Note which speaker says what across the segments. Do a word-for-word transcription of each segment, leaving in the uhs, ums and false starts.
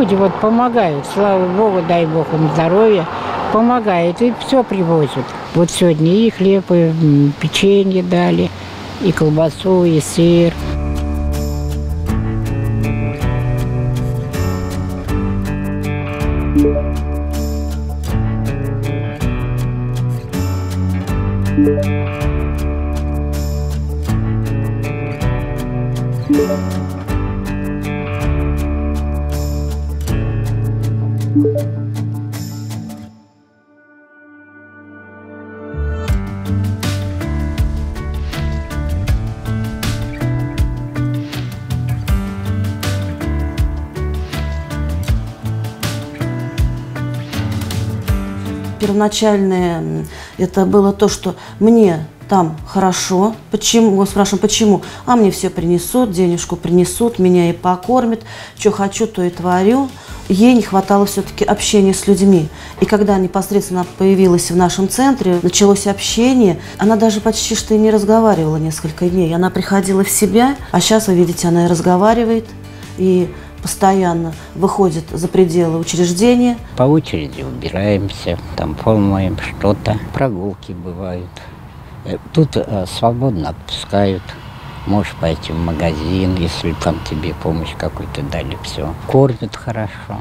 Speaker 1: люди вот помогают, слава Богу, дай Бог им здоровья, помогают и все привозят. Вот сегодня и хлеб, и печенье дали, и колбасу, и сыр.
Speaker 2: Первоначальное это было то, что мне там хорошо. Почему? Мы спрашиваем, почему? А мне все принесут, денежку принесут, меня и покормят. Что хочу, то и творю. Ей не хватало все-таки общения с людьми. И когда непосредственно появилась в нашем центре, началось общение, она даже почти что и не разговаривала несколько дней. Она приходила в себя, а сейчас, вы видите, она и разговаривает, и постоянно выходит за пределы учреждения.
Speaker 3: По очереди убираемся, там пол моем что-то. Прогулки бывают. Тут э, свободно отпускают. Можешь пойти в магазин, если там тебе помощь какую-то дали, все. Кормят хорошо.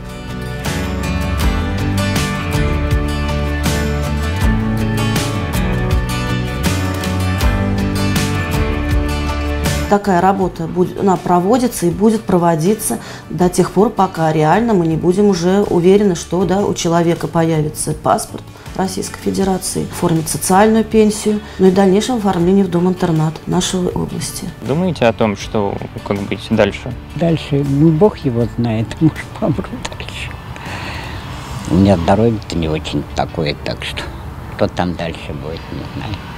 Speaker 2: Такая работа будет, она проводится и будет проводиться до тех пор, пока реально мы не будем уже уверены, что да, у человека появится паспорт Российской Федерации, оформит социальную пенсию, ну и в дальнейшем оформление в дом-интернат нашей области.
Speaker 4: Думаете о том, что как быть дальше?
Speaker 3: Дальше, ну, Бог его знает, может, помру дальше. У меня здоровье-то не очень такое, так что что там дальше будет, не знаю.